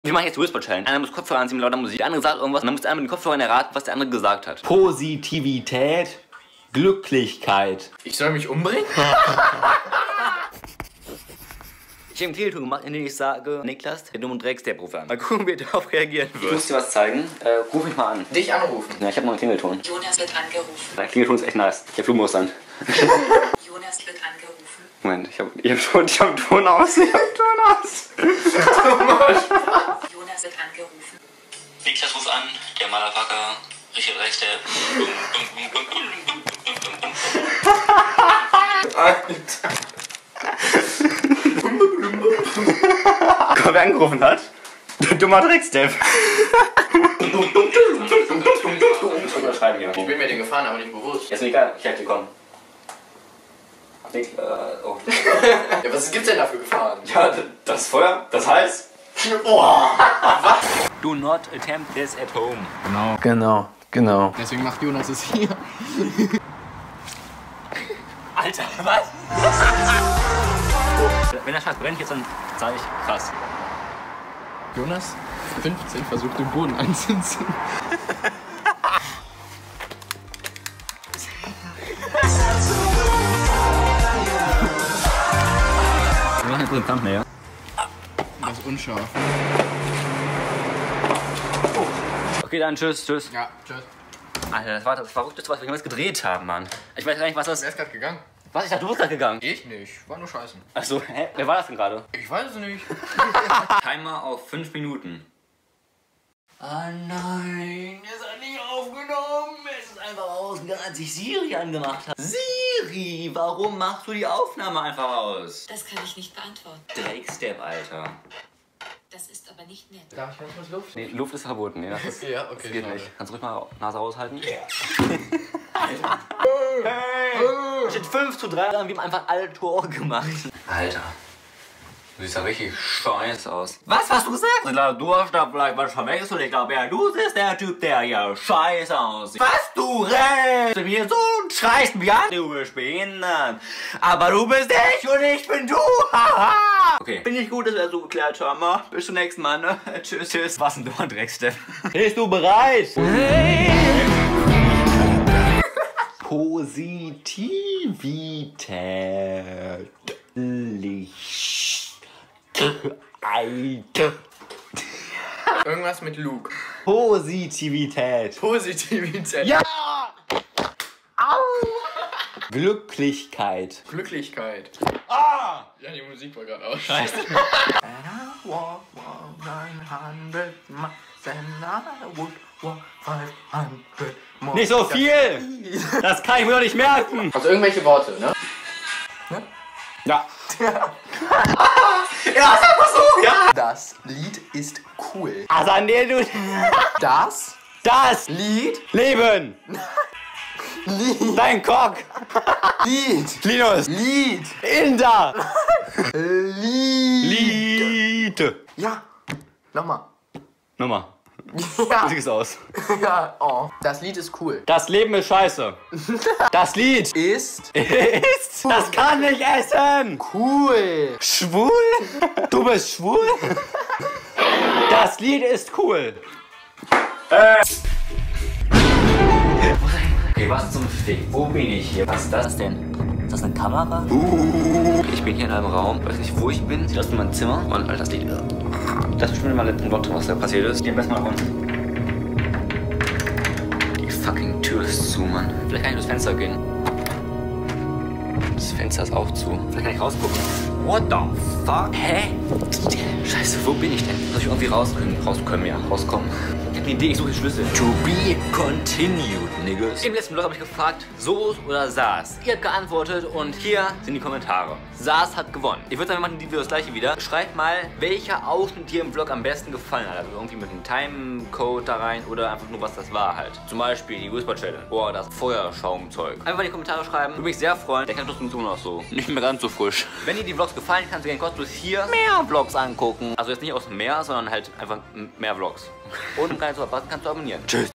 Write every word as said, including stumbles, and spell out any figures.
Wir machen jetzt Whisper Challenge. Einer muss Kopfhörer anziehen mit lauter Musik, der andere sagt irgendwas und dann muss einer mit den Kopfhörern erraten, was der andere gesagt hat. Positivität, Glücklichkeit. Ich soll mich umbringen? Ich habe einen Klingelton gemacht, in dem ich sage, Niklas, der dumme Drecks, der ruft an. Mal gucken, wie er darauf reagieren wird. Ich muss dir was zeigen. Äh, ruf mich mal an. Dich anrufen? Ja, ich habe noch einen Klingelton. Jonas wird angerufen. Der Klingelton ist echt nice. Ich habe Flugmodus an. Jonas wird angerufen. Moment, ich habe ich hab Ton, ich hab Ton aus. Ich hab Ton aus. Jonas wird angerufen. Niklas ruft an, der Motherfucker, Richard Drecks, der... Alter. Wer angerufen hat? Der dumme Drecksdev. Unterschreiben hier. Ich bin mir den gefahren, aber nicht bewusst. Ist mir egal, ich hätte kommen. Nick, äh, oh. Ja, was gibt's denn da für Gefahren? Ja, das Feuer, das heißt. Oh. Do not attempt this at home. Genau. Genau, genau. Deswegen macht Jonas es hier. Alter, was? Wenn der Scheiß brennt jetzt, dann sage ich krass. Jonas, fünfzehn, versucht den Boden anzuziehen. Wir machen jetzt so einen Thumbnail, ja? Das ist unscharf. Okay, dann tschüss, tschüss. Ja, tschüss. Alter, das war das Verrückteste, was wir jemals gedreht haben, Mann. Ich weiß gar nicht, was das Wer ist. ist gerade gegangen? Was? Ich dachte, du bist gerade gegangen. Ich nicht. War nur scheißen. Achso, hä? Wer war das denn gerade? Ich weiß es nicht. Timer auf fünf Minuten. Ah nein, es hat nicht aufgenommen. Es ist einfach ausgegangen, als ich Siri angemacht habe. Siri, warum machst du die Aufnahme einfach aus? Das kann ich nicht beantworten. Dreckstep, Alter. Das ist aber nicht nett. Darf ich ganz kurz Luft? Nee, Luft ist verboten. Nee, das ist, Ja, okay. das geht schade. nicht. Kannst du ruhig mal Nase raushalten? Ja. Alter. Hey. Steht fünf zu drei, dann haben wir ihm einfach alle Tore gemacht. Alter. Du siehst ja richtig scheiße aus. Was hast du gesagt? Klar, du hast da vielleicht was verwechselst und ich glaube, ja, du bist der Typ, der hier scheiße aussieht. Was, du rennst mir so und schreist mich an? Du bist behindert. Aber du bist ich und ich bin du. Haha. Okay, bin ich gut, dass wir das so geklärt haben. Bis zum nächsten Mal, ne? Tschüss, tschüss. Was denn du ein Drecksteff? Bist du bereit? Hey. Positivität. Licht. Alter. Irgendwas mit Luke. Positivität. Positivität. Ja! Au! Glücklichkeit. Glücklichkeit. Ah! Ja, die Musik war gerade aus. Scheiße. Nicht so viel! Das kann ich mir doch nicht merken! Also irgendwelche Worte, ne? Ja. Ja, Ja, sag mal so, ja! das Lied ist cool. Also an der du... Das Das Lied, Leben! Lied, Dein Cock! Lied, Linus! Lied, Inder! Lied. Lied! Ja, nochmal. Nochmal. Ja, Sieht es aus. ja, oh. Das Lied ist cool. Das Leben ist scheiße. Das Lied Ist ist... Das kann nicht essen! cool. Schwul? Du bist schwul? Das Lied ist cool. Äh. Okay, was zum Fick? Wo bin ich hier? Was ist das denn? Ist das eine Kamera? Uh. Ich bin hier in einem Raum, weiß nicht, wo ich bin. Sieht aus wie mein Zimmer. Und Alter, das Lied. Das ist bestimmt mal letzten Vlog drin, was da passiert ist. Gehen wir erstmal nach unten. Die fucking Tür ist zu, Mann. Vielleicht kann ich durchs Fenster gehen. Das Fenster ist auch zu. Vielleicht kann ich rausgucken. What the fuck? Hä? Scheiße, wo bin ich denn? Soll ich irgendwie rauskommen? Rauskommen, ja. Rauskommen. Ich hab eine Idee, ich suche den Schlüssel. To be continued, niggas. Im letzten Vlog habe ich gefragt, Soos oder Saas? Ihr habt geantwortet und hier sind die Kommentare. Saas hat gewonnen. Ich würde sagen, wir machen die Video das gleiche wieder. Schreibt mal, welcher Ausschnitt dir im Vlog am besten gefallen hat. Also irgendwie mit einem Timecode da rein oder einfach nur, was das war halt. Zum Beispiel die Whisper Challenge oder das Feuerschaumzeug. Einfach in die Kommentare schreiben. Würde mich sehr freuen. Der kann trotzdem immer noch so. Nicht mehr ganz so frisch. Wenn dir die Vlogs gefallen, kannst du gerne kostenlos hier mehr Vlogs angucken. Also jetzt nicht aus mehr, sondern halt einfach mehr Vlogs. Und um keine zu verpassen, kannst du abonnieren. Tschüss.